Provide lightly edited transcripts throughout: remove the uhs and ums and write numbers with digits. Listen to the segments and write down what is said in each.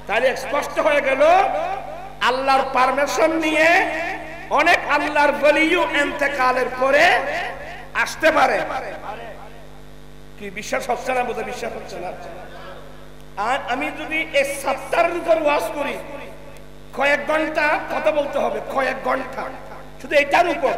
তাহলে স্পষ্ট হয়ে গেল আল্লাহর পারমিশন নিয়ে অনেক আল্লাহর ওলিও ইন্তেকালের পরে আসতে পারে। কি বিশ্বাস হচ্ছে না? বোধহয় বিশ্বাস হচ্ছে না। আর আমি যদি এই চ্যাপ্টারের উপর ওয়াজ করি, কয়েক ঘন্টা কথা বলতে হবে, কয়েক ঘন্টা শুধু এটার উপর।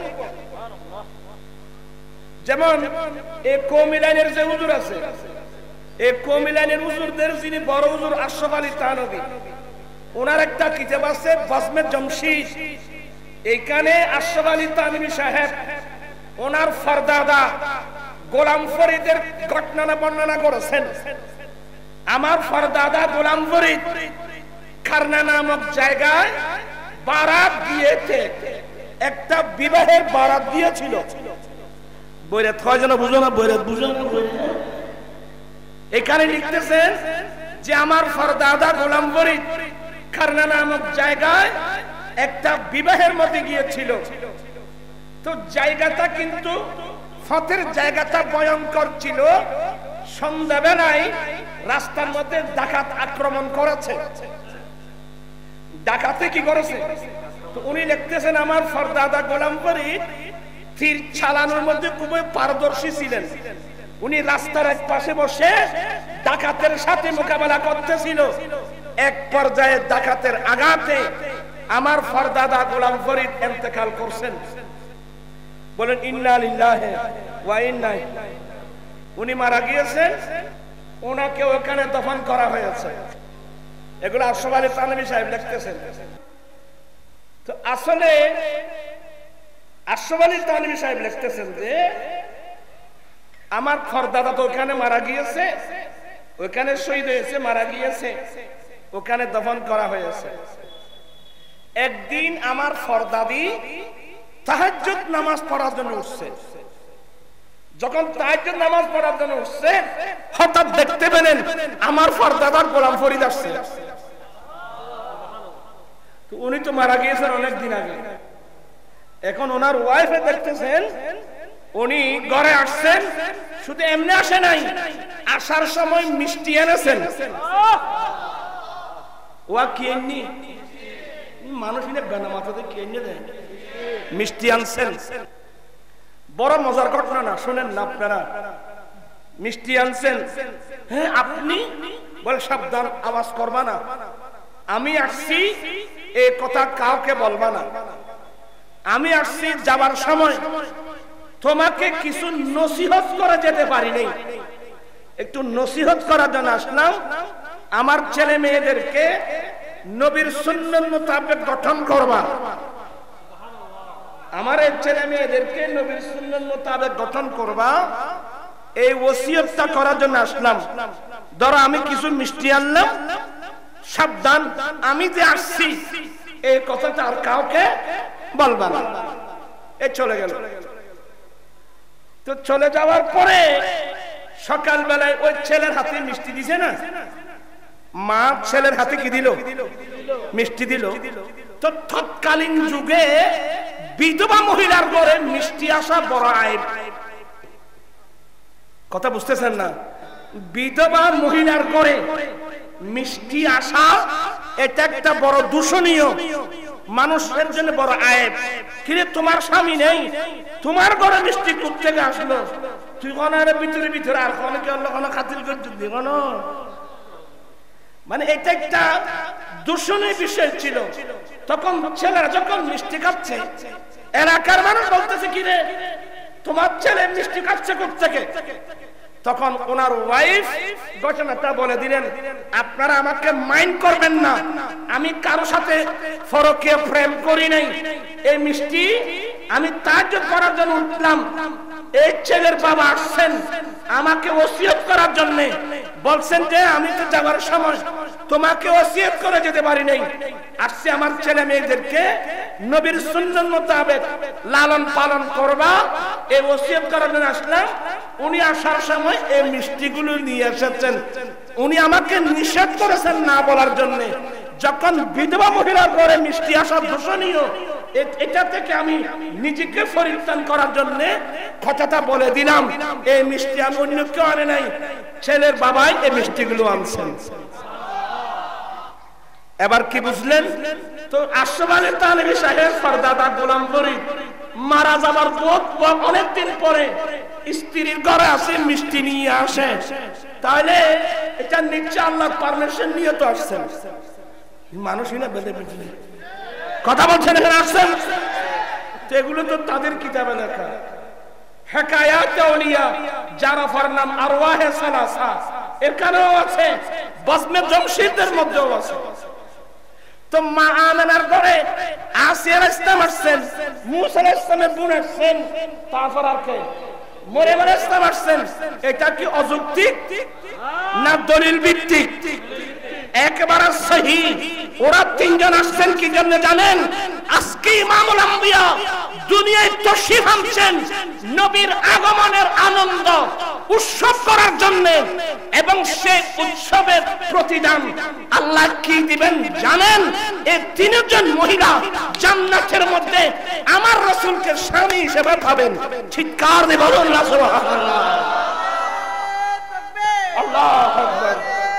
যেমন এই কমিলানের যে হুজুর আছে, এই কমিলানের হুজুরদের যিনি বড় হুজুর আশরাফ আলী থানভী, ওনার একটা কিতাব আছে বজমে জমশিদ। এইখানে আশরাফ আলী থানভী সাহেব ওনার ফরদাদা গোলাম ফরিদের ঘটনা বর্ণনা করেছেন। আমার ফরদাদা গোলাম ফরিদ খারনা নামক জায়গায় বারাত দিয়েছে, একটা বিবাহের বারাত দিয়েছিল। বৈরাত হয় যেন বুঝো না, বৈরাত বুঝো না। এখানে লিখতেছেন যে আমার ফরদাদা গোলাম ফরিদ খারনা নামক জায়গায় একটা বিবাহের মধ্যে গিয়েছিল। তো জায়গাটা কিন্তু ফতের জায়গাটা ভয়ঙ্কর ছিল। সন্ধ্যাবেলায় রাস্তার মধ্যে ডাকাত আক্রমণ করেছে। ডাকাতে কি করেছে? তো উনি লিখতেছেন আমার ফরদাদা গোলাম ফরিদ তীর চালানোর মধ্যে খুবই পারদর্শী ছিলেন। উনি রাস্তার এক পাশে বসে ডাকাতের সাথে মোকাবেলা করতেছিল। এক পর্যায়ে ডাকাতের আঘাতে আমার ফরদাদা গোলাম ফরিদ ইন্তেকাল করছেন। বলেন ইন্না লিল্লাহি ওয়া ইন্না ইলাইহি। উনি মারা গিয়েছেন, ওনাকে ওখানে দফন করা হয়েছে। এগুলো আশরাফ আলী থানভী সাহেব লিখতেছেন। তো আসলে আশরাফ আলী থানভী সাহেব লিখতেছেন যে আমার ফরদাদা তো ওখানে মারা গিয়েছে, ওখানে শহীদ হয়েছে, মারা গিয়েছে, ওখানে দফন করা হয়েছে। একদিন আমার ফরদাদি তাহাজ্জুদ নামাজ পড়ার জন্য উঠছে। যখন তাহাজ্জুদ নামাজ পড়ার জন্য উঠছে, হঠাৎ দেখতে পেলেন আমার ফরদাদার গোলাম ফরিদ আসছে। তো উনি তো মারা গিয়েছেন অনেক দিন আগে। এখন ওনার ওয়াইফে দেখতেছেন উনি ঘরে আসছেন, শুধু এমনি আসে নাই, আসার সময় মিষ্টি এনেছেন। ওয়া কি এমনি মানুষ বেনা মাথাতে কি এনে দেয়, মিষ্টি আনছেন। বড় মজার ঘটনা না, শুনেন না আপনারা। মিষ্টি আনছেন। হ্যাঁ আপনি বলে সাবধান, আওয়াজ করবা না, আমি আসছি এই কথা কাউকে বলবা না। আমি আসছি যাবার সময় তোমাকে কিছু নসিহত করে যেতে পারি নাই, একটু নসিহত করার জন্য আসলাম। আমার ছেলে মেয়েদেরকে নবীর সুন্নাত মোতাবেক গঠন করবা। আমার ছেলে মেয়েদেরকে নবীর সুন্নাত মোতাবেক গঠন করবা, এই ওসিয়তটা করার জন্য আসলাম। ধরো আমি কিছু মিষ্টি আনলাম, সাবধান আমি যে আসছি এই কথাটা আর কাউকে বলবা না। এ চলে গেল। তো চলে যাওয়ার পরে সকালবেলায় ওই ছেলের হাতে মিষ্টি দিছে না, মা ছেলের হাতে কি দিল? মিষ্টি দিল। তো তৎকালীন যুগে বিধবা মহিলার ঘরে মিষ্টি আসা বড় আইব। কথা বুঝতেছেন না? বিধবা মহিলার ঘরে মিষ্টি আসা এটা একটা বড় দূষণীয়, মানুষের জন্য বড় আইব। কিরে তোমার স্বামী নেই, তোমার ঘরে মিষ্টি কোথা থেকে আসলো? তুই কোনার ভিতরে ভিতরে আর কোন কি অন্য কোন খাতির করতে দিব না। মানে এটা একটা দূষণীয় বিষয় ছিল। তখন ছেলেরা যখন মিষ্টি খাচ্ছে, এলাকার মানুষ বলতেছে কিরে তোমার ছেলে মিষ্টি খাচ্ছে কোথা থেকে? তখন ওনার ওয়াইফ ঘটনাটা বলে দিলেন, আপনারা আমাকে মাইন্ড করবেন না, আমি কারো সাথে ফরকে প্রেম করি নাই। এই মিষ্টি আমি তাহাজ্জুদ করার জন্য উঠলাম, এই ছেলের বাবা আসছেন আমাকে ওসিয়ত করার জন্য, বলছেন যে আমি তো যাবার সময় তোমাকে ওসিয়ত করে যেতে পারি নাই, আসছে আমার ছেলে মেয়েদেরকে নবীর সুন্নাত মোতাবেক লালন পালন করবা, এই ওসিয়ত করার জন্য আসলাম। উনি আসার সময় এই মিষ্টিগুলো নিয়ে এসেছেন। উনি আমাকে নিষেধ করেছেন না বলার জন্য। যখন বিধবা মহিলার ঘরে মিষ্টি আসা দূষণীয়, এটা থেকে আমি নিজেকে পরিত্রাণ করার জন্য কথাটা বলে দিলাম। এই মিষ্টি আমি অন্য কেউ আনে নাই, ছেলের বাবাই এই মিষ্টিগুলো আনছেন। এবার কি বুঝলেন? তো আশরাফ আলী থানভী সাহেব পরদাদা গোলাম ফরিদ মারা যাবার অনেকদিন পরে স্ত্রীর ঘরে আসে, মিষ্টি নিয়ে আসে, তাহলে এটা নিশ্চয় আল্লাহ পারমিশন নিয়ে তো আসছেন। মানুষই না বেঁধে বেঁধে কথা বলছেন এখানে আসছেন, এগুলো তো তাদের কিতাবে লেখা। হেকায়াত আউলিয়া জারাফার নাম আরওয়াহে সালাসা, এখানেও আছে, বসমে জমশিদদের মধ্যেও আছে। তো মা আমেনার ঘরে আসিয়া ইসলাম আসছেন, মুসা আলাইহিস সালামের বোন আসছেন, তারপর আর কে? মরিয়ম আলাইহিস সালাম আসছেন। এটা কি অযৌক্তিক না দলিল ভিত্তিক? একেবারে সহিহ। ওরা তিনজন আসছেন কি জন্য জানেন? আজকে ইমামুল আম্বিয়া দুনিয়ায় তশরিফ আনছেন নবীর আগমনের আনন্দ উৎসব করার জন্য, এবং সেই উৎসবের প্রতিদান আল্লাহ কি দিবেন জানেন? এই তিনজন মহিলা জান্নাতের মধ্যে আমার রাসূলকে স্বামী হিসেবে পাবেন। চিৎকার দিয়ে বলুন না সুবহানাল্লাহ, আল্লাহু আকবার।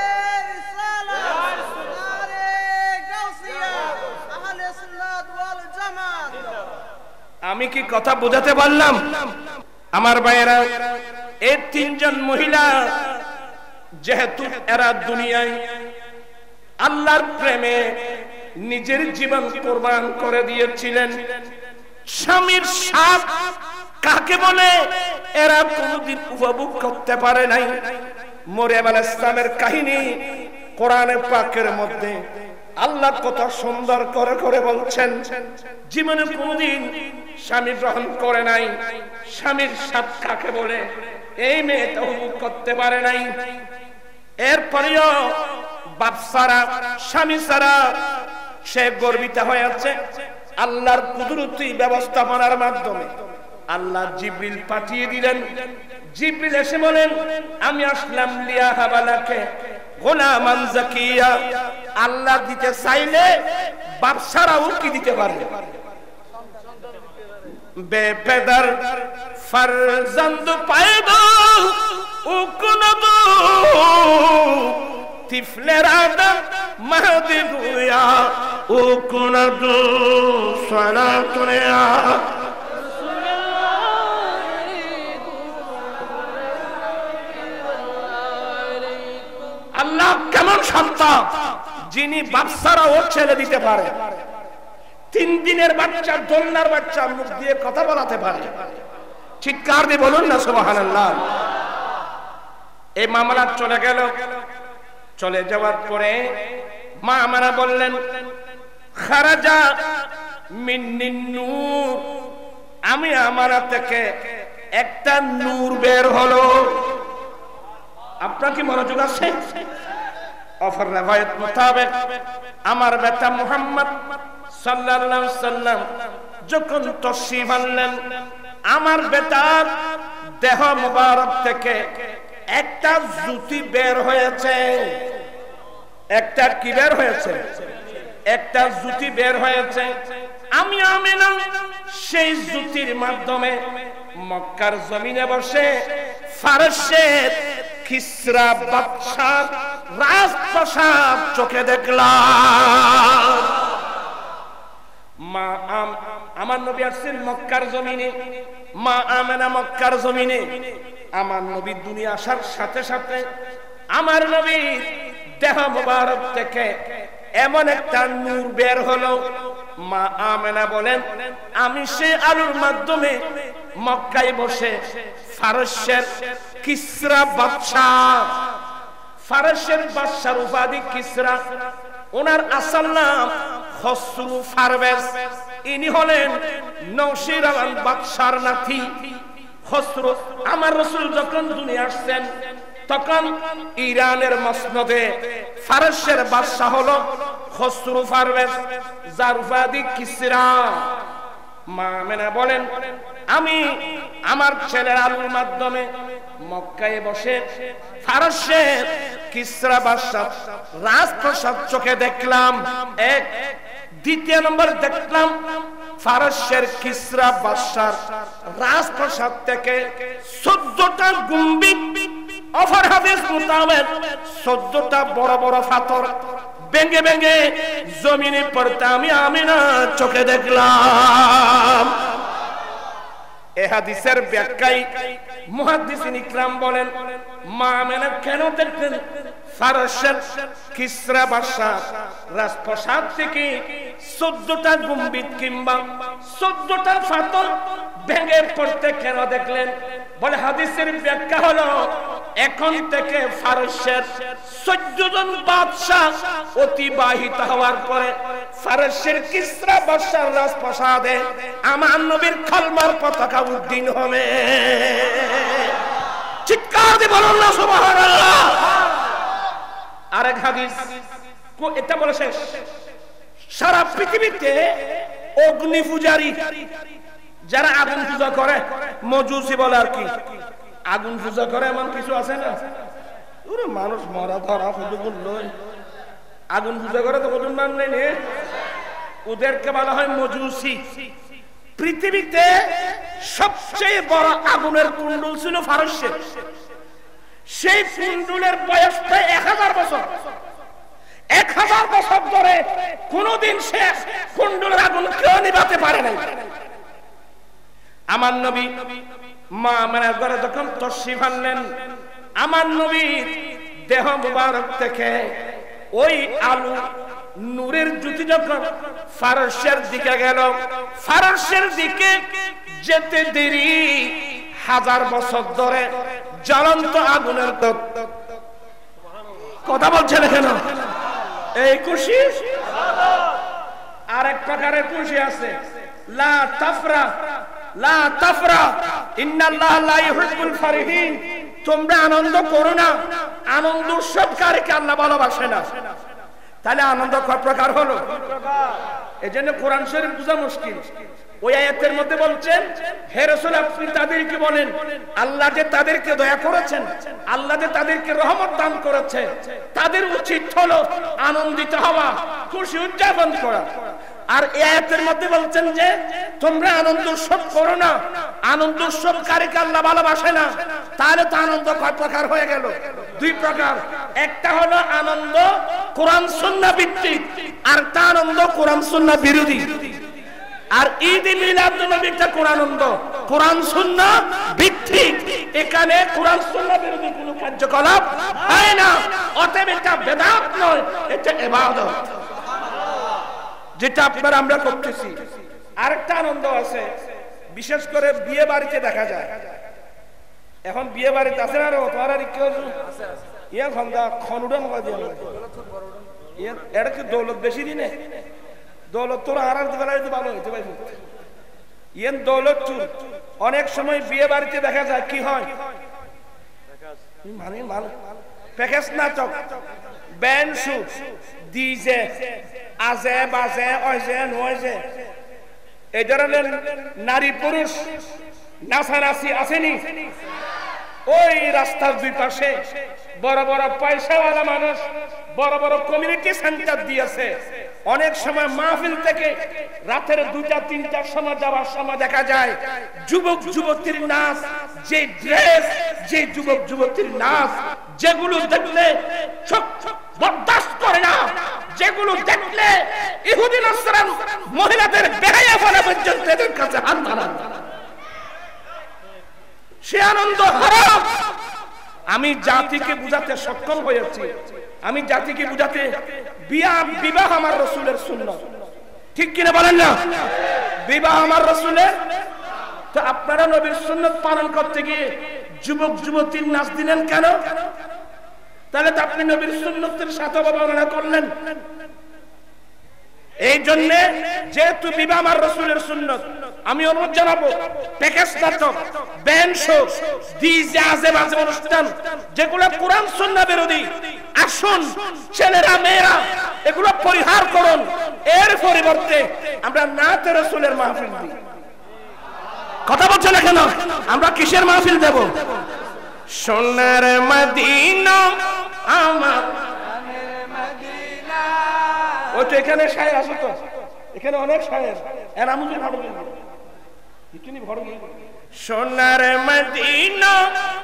আমি কি কথা বোঝাতে পারলাম আমার ভাইয়েরা? এই তিনজন মহিলা যেহেতু এরা দুনিয়ায় আল্লাহর প্রেমে নিজের জীবন কোরবান করে দিয়েছিলেন, স্বামীর স্বাদ কাকে বলে এরা কোনদিন উপভোগ করতে পারে নাই। মরিয়ম আলাইহিস সালামের কাহিনী কোরআনে পাকের মধ্যে আল্লাহ কত সুন্দর করে করে বলছেন, জীবনে কোনদিন স্বামী গ্রহণ করে নাই, স্বামীর স্বাদ কাকে বলে এই মেয়েটা উপভোগ করতে পারে নাই। এরপরেও বাপ ছাড়া, স্বামী ছাড়া সে গর্বিত হয়েছে। আল্লাহর কুদরতি ব্যবস্থাপনার মাধ্যমে আল্লাহ জিবরিল পাঠিয়ে দিলেন। জিবরিল এসে বলেন, আমি আসলাম লিয়া হাবালাকে গোলামান জাকিয়া। আল্লাহ দিতে চাইলে বাপ ছাড়াও কি দিতে পারে? বেপেদার ফরজন্দ পায়দা উকুনদু তিফলের আদম মাহদি গুয়া উকুনদু সালাতুনিয়া। আল্লাহ কেমন সত্তা যিনি বাচ্চারা ও ছেলে দিতে পারে, 3 দিনের বাচ্চা, দোলনার বাচ্চা মুখ দিয়ে কথা বলাতে পারে। চিৎকার দিয়ে বলুন না সুবহানাল্লাহ। এই মামলা চলে গেল। চলে যাওয়ার পরে মা আমারা বললেন, খারাজা মিন্নিন নূর, আমি আমারা থেকে একটা নূর বের হলো। আপনার কি মনোযোগ আছে? অফর রিওয়ায়াত মোতাবেক আমার বেটা মুহাম্মদ সাল্লাল্লাহু আলাইহি সাল্লাম যখন তশরিফ আনলেন, আমার বেটার দেহ মুবারক থেকে একটা জুতি বের হয়েছে। একটা কি বের হয়েছে? একটা জুতি বের হয়েছে। আমি আমিনা সেই জুতির মাধ্যমে মক্কার জমিনে বসে ফারসের কিসরা বাদশার রাজপ্রাসাদ চোখে দেখলাম। মা আমার নবী আসছেন মক্কার জমিনে, মা আমেনা মক্কার জমিনে। আমার নবী দুনিয়া আসার সাথে সাথে আমার নবীর দেহ মুবারক থেকে এমন একটা নূর বের হলো। মা আমেনা বলেন, আমি সেই আলোর মাধ্যমে মক্কায় বসে ফারসের কিসরা বাদশাহ, ফারসের বাদশার উপাধি কিসরা, ওনার আসল নাম খসরু পারভেজ। ইনি হলেন নওশিরওয়ান বাদশার নাতি খসরু। আমার রাসূল যখন দুনিয়া আসছেন তখন ইরানের মসনদে ফারসের বাদশা হলো খসরু পারভেজ, যার উপাধি কিসরা। মা আমেনা বলেন, আমি আমার ছেলের আলোর মাধ্যমে মক্কায় বসে ফারসের কিসরা বাদশার রাজপ্রাসাদ চোখে দেখলাম। এক। দ্বিতীয় নম্বর দেখলাম ফারসের কিসরা বাদশার রাজপ্রাসাদ থেকে 14টা গম্বুজ, অফর হাদিস মোতাবেক 14টা বড় বড় পাথর ভেঙে ভেঙে জমিনে পড়তে আমি আমিনা চোখে দেখলাম। এই হাদিসের ব্যাখ্যায় মুহাদ্দিসিন ইকরাম বলেন, মা আমিনা কেন দেখলেন ফারসের কিসরা বাদশাহ রাজপ্রাসাদ থেকে 14টা গম্বুজ কিংবা 14টা ফাতল ভেঙে পড়তে কেন দেখলেন? বলে হাদিসের ব্যাখ্যা হলো, এখন থেকে ফারসের 14 জন বাদশাহ অতিবাহিত হওয়ার পরে ফারসের কিসরা বাদশার রাজপ্রাসাদে আমার নবীর কালমার পতাকা উড্ডীন হবে। চিৎকার দিয়ে বলুন না সুবহানাল্লাহ। আরেক হাদিস এটা বলে শেষ, সারা পৃথিবীতে অগ্নি পূজারী যারা আগুন পূজা করে, মজুসি বলে আর কি, আগুন পূজা করে এমন কিছু আছে না? ওরে মানুষ মরা ধরা কতগুলো লয়, আগুন পূজা করে তো কতজন মান নেই, ওদেরকে বলা হয় মজুসি। পৃথিবীতে সবচেয়ে বড় আগুনের কুণ্ডুল ছিল ফারসের। সেই কুণ্ডুলের বয়স প্রায় 1000 বছর। 1000 বছর ধরে কোনদিন সে কুণ্ডুলের আগুন কেউ নিভাতে পারে নাই। আমার নবী মা আমিনার ঘরে যখন তশরিফ আনলেন, আমার নবীর দেহ মুবারক থেকে ওই আলো নূরের জ্যোতি যখন ফারসের দিকে গেল, ফারসের দিকে যেতে দেরি 1000 বছর ধরে জ্বলন্ত আগুনের কথা বলছেন কেন? এই খুশি আরেক প্রকারের খুশি আছে, লা তাফরা লা তাফরা ইন্নাল্লাহা লা ইউহিব্বুল ফারিহিন। তোমরা আনন্দ করো না, আনন্দ উৎসবকারীকে আল্লাহ ভালোবাসে না। তাহলে আনন্দ কয় প্রকার হলো? এজন্য কোরআন শরীফ বোঝা মুশকিল। ওই আয়াতের মধ্যে বলছেন, হে রাসূল আপনি তাদেরকে বলেন আল্লাহ যে তাদেরকে দয়া করেছেন, আল্লাহ যে তাদেরকে রহমত দান করেছে, তাদের উচিত হলো আনন্দিত হওয়া, খুশি উদযাপন করা। আর এই আয়াতের মধ্যে বলছেন যে তোমরা আনন্দ উৎসব করো না, আনন্দ উৎসবকারীকে আল্লাহ ভালোবাসে না। তাহলে তো আনন্দ কয় প্রকার হয়ে গেল? 2 প্রকার। একটা হলো আনন্দ কোরআন সুন্নাহ ভিত্তিক, আর একটা আনন্দ কোরআন সুন্নাহ বিরোধী। আর ঈদ মিলাদুন নবীটা কোন আনন্দ? কোরআন সুন্নাহ ভিত্তিক। এখানে কোরআন সুন্নাহ বিরোধী কোনো কার্যকলাপ হয় না। অতএব এটা বেদাত নয়, এটা ইবাদত, যেটা আপনারা আমরা করতেছি। আরেকটা আনন্দ আছে, বিশেষ করে বিয়ে বাড়িতে দেখা যায়। এখন বিয়ে বাড়িতে আছে না, তোমার ইয়ে খন্দা খনুডন এটা কি দৌলত বেশি দিনে? দৌলত তোর আর ভালো হইতে পারবে। ইয়েন দৌলত চুর অনেক সময় বিয়ে বাড়িতে দেখা যায় কি হয়, মানে প্যাকেজ নাটক, ব্যান্ড শু, ডিজে, আজে বাজে, অজে নজে, এই ধরনের নারী পুরুষ নাচানাচি আসেনি। ওই রাস্তার 2 পাশে বড় বড় পয়সাওয়ালা মানুষ বড় বড় কমিউনিটি সেন্টার দিয়েছে। অনেক সময় মাহফিল থেকে রাতের 2টা 3টার সময় যাওয়ার সময় দেখা যায় যুবক যুবতীর নাচ, যে ড্রেস, যে যুবক যুবতীর নাচ, যেগুলো দেখলে চোখ বরদাস্ত করে না, যেগুলো দেখলে ইহুদি নাসরান মহিলাদের বেহায়া বলা পর্যন্ত এদের কাছে হাত ধরা, সে আনন্দ হারাম। আমি জাতিকে বুঝাতে সক্ষম হয়েছি, আমি জাতিকে বুঝাতে বিবাহ আমার রাসূলের সুন্নাত, ঠিক কিনা বলেন না? বিবাহ আমার রাসূলের। তো আপনারা নবীর সুন্নাত পালন করতে গিয়ে যুবক যুবতীর নাচ দিলেন কেন? তাহলে তো আপনি নবীর সুন্নাতের সাথে অবমাননা করলেন। এই জন্য যেহেতু বিবাহ আমার রাসূলের সুন্নাত, আমি অনুরোধ জানাবো প্যাকেজ নাটক, ব্যান্ড শো, ডিজে, আজে বাজে অনুষ্ঠান যেগুলো কোরআন সুন্নাহ বিরোধী, আসুন ছেলেরা মেয়েরা এগুলো পরিহার করুন। এর পরিবর্তে আমরা নাতে রাসূলের মাহফিল দিই। কথা বলছেন না কেন? আমরা কিসের মাহফিল দেব? সোনার মদিনা আমার মদিনা। ও তো এখানে শায়ের আছে, তো এখানে অনেক শায়ের, এর আমুজে ভালো ইতনি বড় সোনার মদিনা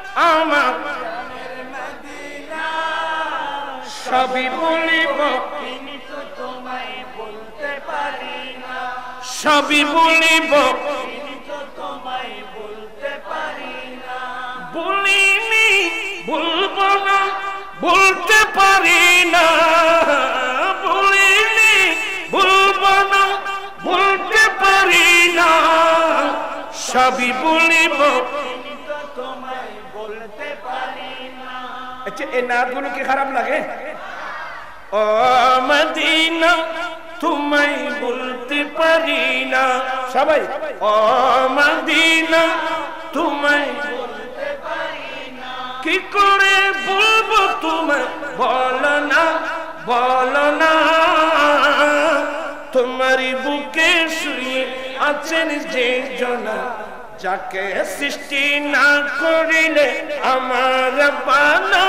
আমার মদিনা, সবই বলিব তোমায় বলতে পারি না, সবই বলিব তোমায় বলতে পারি না, বলিনি বলবো না বলতে পারি না, বলিনি বলবো না বলতে পারি না, সবই বলিব তোমায় বলতে পারি না। আচ্ছা এই নাতগুলো কি খারাপ লাগে? ও মদিনা তোমায় বলতে পারি না, সবাই ও মদিনা তোমায় বলতে পারি না, কি করে বলবো তোমায় বলো না বলো না, তোমারই বুকে শুয়ে আছেন যে জনা, যাকে সৃষ্টি না করিলে আমার বানা।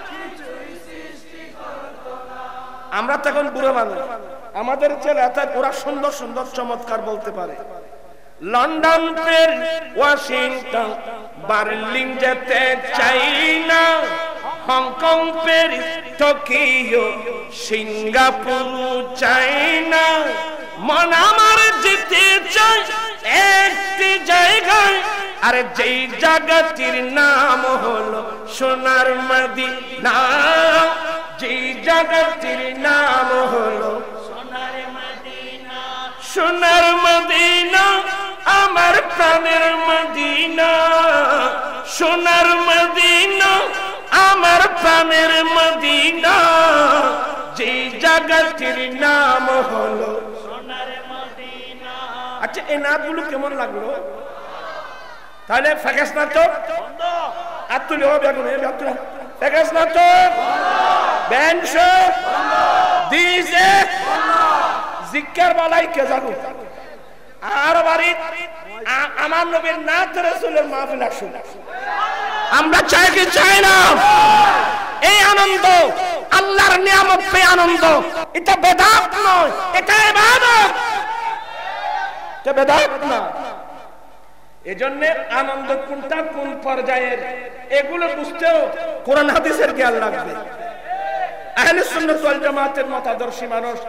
আমরা তখন বুড়ো মানুষ, আমাদের ছেলে ওরা সুন্দর সুন্দর চমৎকার বলতে পারে। লন্ডন প্যারিস ওয়াশিংটন বার্লিন যেতে চাই না, হংকং প্যারিস টোকিও সিঙ্গাপুর চাই না, মন আমার যেতে চাই একটি জায়গায়, আরে যেই জায়গাটির নাম হলো সোনার মদিনা, যেই জায়গাটির নাম হলো সোনার মদিনা, সোনার মদিনা আমার প্রাণের মদিনা, সোনার মদিনা আমার প্রাণের মদিনা, যেই জায়গাটির নাম হলো সোনার মদিনা। আচ্ছা এই নাতগুলো কেমন লাগলো? তাহলে ফেকাস না তো আর তুলে হবে এখন ফেকাস না তো বেঞ্চ দিছে জিক্কার বালাই কে জানো আর বাড়ি আমার নবীর নাত রাসূলের মাহফিল আসুন। আমরা চাই কি চাই না? এই আনন্দ আল্লাহর নিয়ামত পেয়ে আনন্দ, এটা বেদাত নয়, এটা ইবাদত, এটা বেদাত না। এজন্য আনন্দ কোনটা কোন পর্যায়ের এগুলো বুঝতেও কোরআন হাদিসের জ্ঞান লাগবে। আহলে সুন্নাত ওয়াল জামাতের মতাদর্শী মানুষ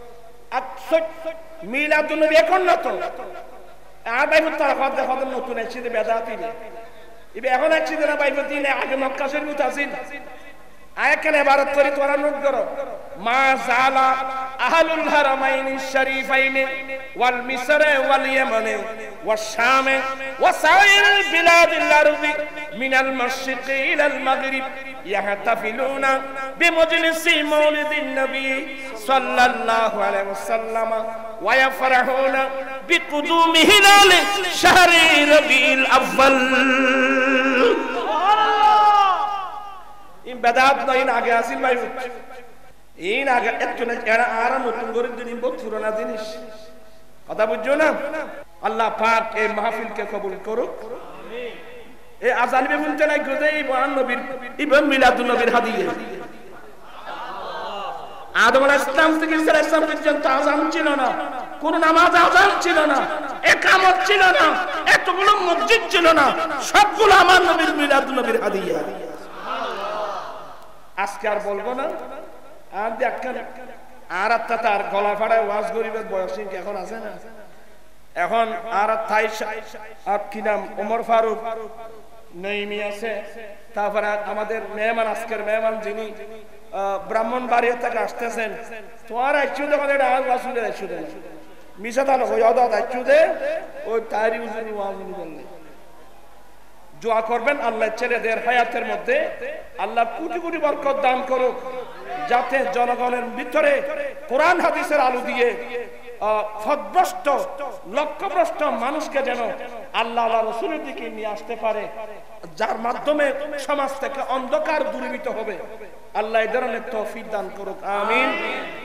মিলাদুন নবী এখন না তো আদাইমুত তারাফাত দেখা নতুন আছে যে বেদাতি না ইবে এখন আছে না বাইবতি না আগে মক্কা শরীফ আছেন আয়াতকে ইবারত করি তোরা নোট করো মা জালা আহলুল হারামাইনি শরীফাইনি ওয়াল মিসর ওয়াল ইয়ামান ওয়াস শাম ওয়া সাইরুল বিলাদিল আরবি মিনাল মাশরিক ইলাল মাগরিব ইয়াহতাফিলুনা বিমজলিসি মাউলিদিন নবী সাল্লাল্লাহু আলাইহি ওয়াসাল্লাম ওয়া ইয়াফরাহুনা বিকুদুমি হিলাল শাহরি রবিউল আউয়াল। বেদাত নয় আগে আসিল ভাই এই আগে একটু না এরা আর নতুন করে দিন বহুত পুরোনো জিনিস কথা বুঝছো না। আল্লাহ পাক এই মাহফিলকে কবুল করুক। আমিন। এই আজান বে বলতে নাই গজে এই মহান নবীর ইবন মিলাদুন নবীর হাদিয়া আদম আলাইহিস সালাম থেকে ঈসা আলাইহিস সালাম পর্যন্ত আজান ছিল না, কোন নামাজ আজান ছিল না, ইকামত ছিল না, এতগুলো মসজিদ ছিল না, সবগুলো আমার নবীর মিলাদুন নবীর হাদিয়া। আজকে আর বলবো না আর দেখেন আর তার গলা ফাড়ায় ওয়াজ গরিবের বয়স এখন আছে না, এখন আর তাই আর কি নাম ওমর ফারুক নঈমি আছে, তারপরে আমাদের মেহমান আজকের মেহমান যিনি ব্রাহ্মণবাড়িয়া থেকে আসতেছেন তোমার আইচুদে আমাদের আওয়াজ আসলে আইচুদে মিশা তাহলে ওই অদাত আইচুদে ওই তারি উজুনি ওয়াজুনি বললে দোয়া করবেন আল্লাহ ছেলেদের হায়াতের মধ্যে আল্লাহ কোটি কোটি বরকত দান করুক, যাতে জনগণের ভিতরে কোরআন হাদিসের আলো দিয়ে পথভ্রষ্ট লক্ষ্যভ্রষ্ট মানুষকে যেন আল্লাহ রাসূলের দিকে নিয়ে আসতে পারে, যার মাধ্যমে সমাজ থেকে অন্ধকার দূরীভূত হবে। আল্লাহ এই ধরনের তৌফিক দান করুক, আমিন।